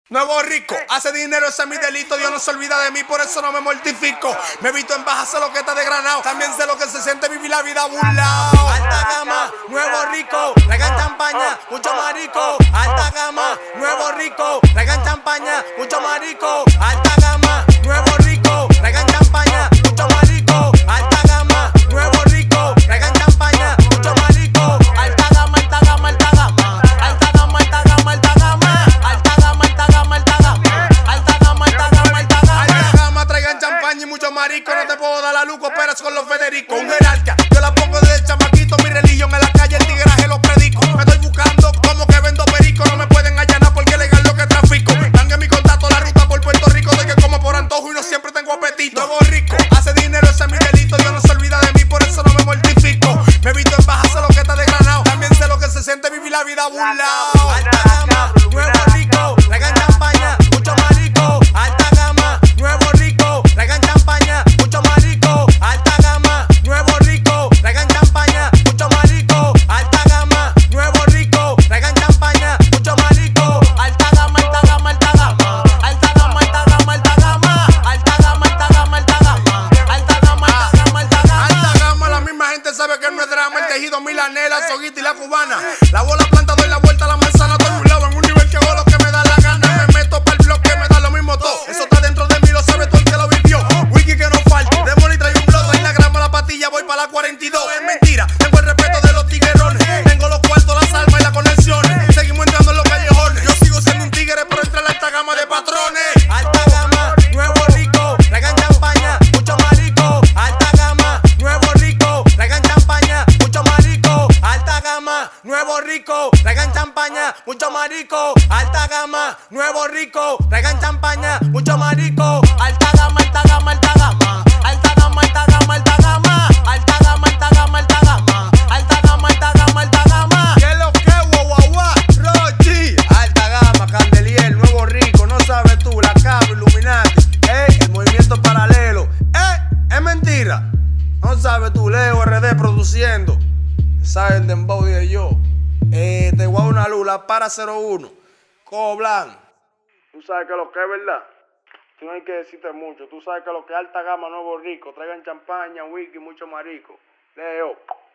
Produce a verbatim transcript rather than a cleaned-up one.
Nuevo rico, hace dinero, ese es mi delito. Dios no se olvida de mí, por eso no me mortifico. Me he visto en baja, sé lo que está de granado. También sé lo que se siente vivir la vida burlao. Alta gama, nuevo rico, traigan champaña, mucho marico. Alta gama, nuevo rico, traigan champaña, mucho marico. Alta gama, nuevo rico, traigan champaña, mucho marico. Alta gama, nuevo rico, traigan champaña, mucho marico. Alta gama, alta gama, alta gama. Alta gama, alta gama, alta gama. Alta gama, alta gama, alta gama. Alta gama, alta gama, alta gama. Alta gama, traigan champaña y mucho marico. No te puedo dar la luz, cooperas con los Federico. Un jerarca, yo la pongo desde chamaquito. Mi religión en la calle, el tigreaje lo predico. Me estoy buscando como que vendo perico. No me pueden allanar porque es legal lo que trafico. Dan en mi contacto la ruta por Puerto Rico. De que como por antojo y no siempre tengo apetito. Nuevo rico, hace dinero, ese es mi delito. Dios no se olvida de mí, por eso no me mortifico. Me he visto en baja, sé lo que está de granado. También sé lo que se siente vivir la vida burlao. Alta gama, nuevo rico, traigan champaña, mucho marico. Alta gama, nuevo rico, traigan champaña, mucho marico. Alta gama, nuevo rico, traigan champaña, mucho marico. Alta gama, nuevo rico, traigan champaña, mucho marico. Alta gama, alta gama, alta gama. Alta gama, alta gama, alta gama. Alta gama, alta gama, alta gama. Alta gama, alta gama, alta gama. Alta gama, la misma gente sabe que no es drama. El tejido milanela, soguita y la cubana. La bola planta, doy la vuelta a la manzana. Estoy burlado en un nivel que hago lo que me da la gana. Me meto para el bloque, me da lo mismo todo. Eso está dentro de mí, lo sabe todo el que lo vivió. Wiki que no falte, Demoli trae un blog. En la grama, la patilla, voy para la cuarenta y dos. Es mentira, tengo el respeto de los tiguerones. Tengo los cuartos, las almas y las conexiones. Seguimos entrando en los callejones. Yo sigo siendo un tigre, pero entre la alta gama de patrones. Alta gama, nuevo rico, traigan champaña, mucho marico. Alta gama, nuevo rico, traigan champaña, mucho marico. Alta gama, nuevo rico, traigan champaña, mucho marico. Alta gama, nuevo rico, traigan champaña, mucho marico. Alta gama, alta gama, alta gama. Alta gama, alta gama, alta gama. Alta gama, alta gama, alta gama. Alta gama, alta gama, alta gama. ¿Qué es lo que, guau, guau, guau? Rochi. Alta gama, Candelier, nuevo rico, no sabes tú, la cabo, Illuminati. Ey, el movimiento paralelo. Eh, es mentira. No sabes tú, Leo R D produciendo. ¿Sabes el dembow de yo? Eh, te voy a una luz, la para cero uno. Coblan. Tú sabes que lo que es verdad. Tú no hay que decirte mucho. Tú sabes que lo que es alta gama, nuevo rico. Traigan champaña, whisky, mucho marico. Leo.